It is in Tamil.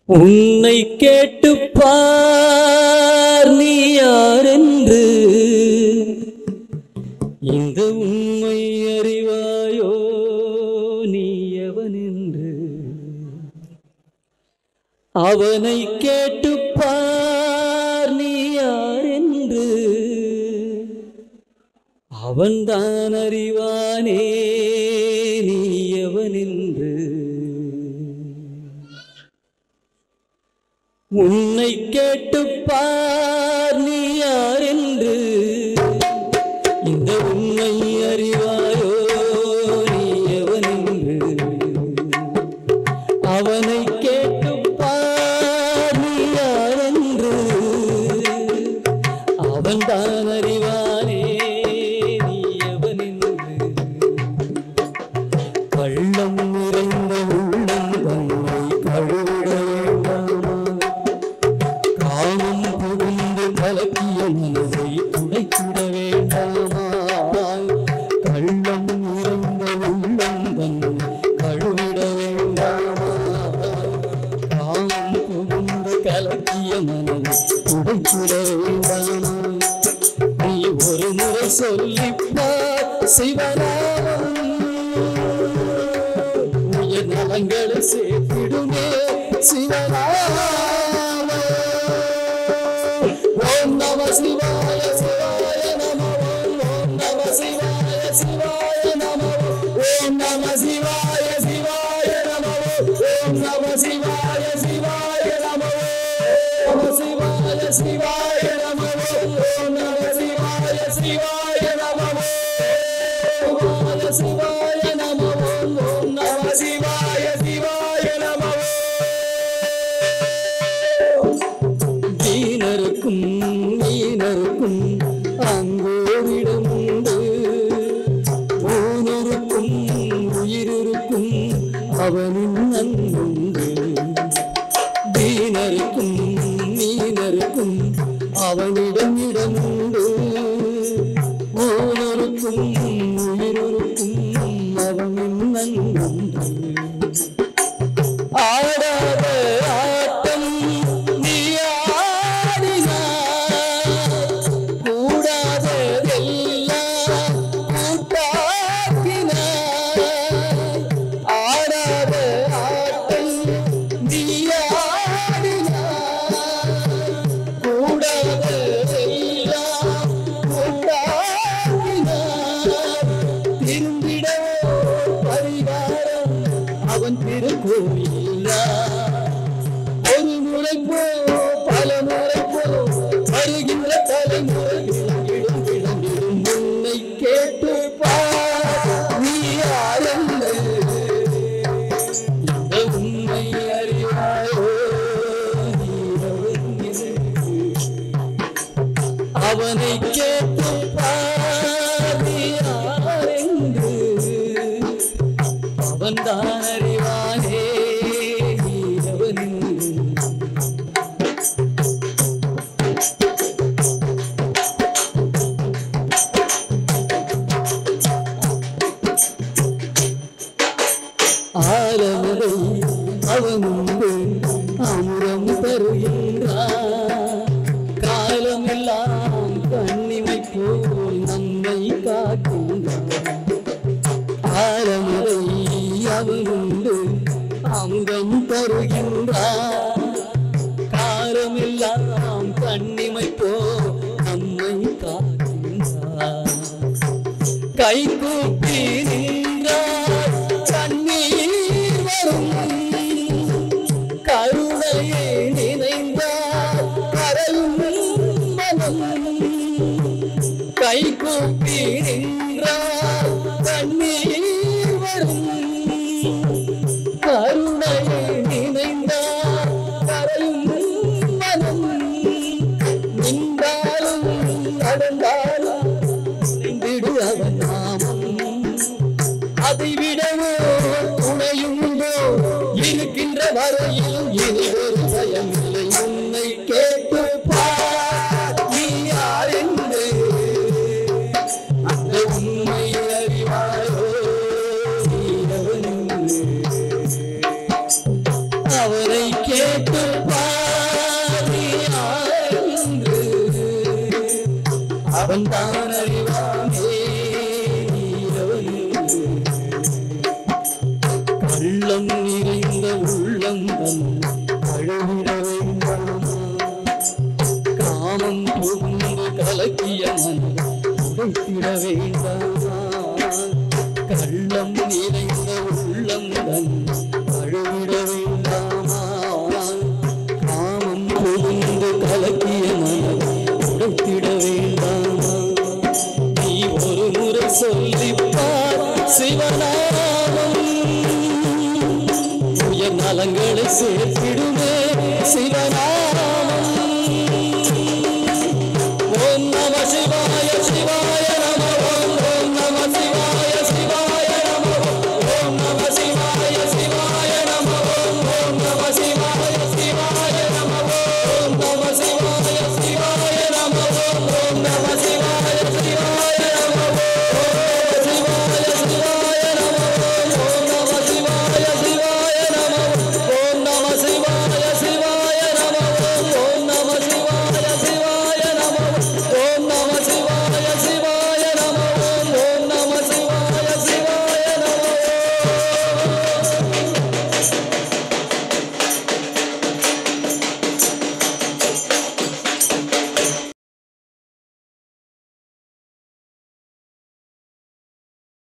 உன்னை கேட்டுப் பார் நீ யாரென்று, இந்த உண்மை அறிவாயோ நீ எவனென்று. அவனை கேட்டுப் பார் நீ யாரென்று, அவன்தான் அறிவானே நீ எவனென்று. உன்னை கேட்டுப் பார் நீ யாரென்று, இந்த உண்மை அறிவாயோ நீ எவனென்று. அவனை கேட்டுப் பார் நீ யாரென்று, அவன்தான் அறிவானே நீ எவனென்று. கள்ளம் நிறைந்த உள்ளம் தன்னை கழுவிட வேண்டாமா, காமம் புகுந்து கலக்கிய மனதை துடைத்திட வேண்டாமா. கள்ளம் நிறைந்த உள்ளம் தன்னை கழுவிட வேண்டாமா, காமம் புகுந்து கலக்கிய மனதை துடைத்திட வேண்டாமா. நீ ஒரு முறை சொல்லிப்பார் சிவநாமம், உயர் நலங்களை சேர்த்திடுமே சிவநாமம். ஓம் நம சிவாய சிவாய நம, ஓம் நம சிவாய சிவாய நம, ஓம் நம சிவாய சிவாய நம, ஓம் நம சிவாய சிவாய நம, ஓம் சிவாய சிவாய நம, ஓம் நம சிவாய சிவாய நம, ஓம் சிவாய நம, ஓம் நம சிவாய சிவாய நம. தீனருக்கும் நீனருக்கும் அங்கோரிடம் உண்டு, ஊனருக்கும் உயிரிருக்கும் அவனின் அன்புண்டு. தீனருக்கும் நீனருக்கும் அவனிடம் இடம் உண்டு, ஊனருக்கும் உயிரிருக்கும் அவனின் அன்புண்டு. ஆடாத ஆட்டம் நீ ஆடினாய், கூடாததெல்லாம் கூட்டாக்கினாய். ஆடாத ஆட்டம் நீ ஆடினாய், கூடாததெல்லாம் கூட்டாக்கினாய். திரும்பிடவோ பரிகாரம் அவன் திருக்கோயிலா, ஒரு முறை போ பல முறை போ வருகின்ற தலைமுறை விளங்கிடும் விளங்கிடும். உன்னை கேட்டு பார் நீ யாரென்று, இந்த உண்மை அறிவாயோ நீ எவனென்று. அவனை கேட்டு பார் நீ யாரென்று, அவன்தான் அறிவானே நீ எவனென்று. ஆலமுறை அவனுண்டு அமுதம் தருகின்றான், காலமெல்லாம் கண்ணிமை போல் நம்மை காக்கின்றான். ஆலமுறை அவனுண்டு அமுதம் தருகின்றான், காலமெல்லாம் கண்ணிமை போல் நம்மை காக்கின்றான். கை கூப்பி நின்றார் கண்ணீர் வரும், கருணையை நினைந்தார் கரையும் மனம். கை கூப்பி நின்றார் கண்ணீர் வரும், கருணையை நினைந்தார் கரையும் மனம். நின்றாலும் நடந்தாலும் நின்றிடு அவன் நாமம், அதை விடவோ துணையுண்டோ இருக்கின்ற வரையிலும் இனி ஒரு பயமில்லை. உன்னை கேட்டு பார் நீ யாரென்று, அந்த உண்மை அறிவாயோ நீ எவனென்று. அவரை கேட்டு உள்ளம் நிறைந்த உள்ளம் அழுவிட வேண்டாமா காமம் கொழுந்து கலக்கிய மனம் உடைத்திட வேண்டாமா நீ ஒரு முறை சொல்லிப்பார் சிவநாமம் உயர் நலங்களை சேர்த்திடுமே சிவநாமம்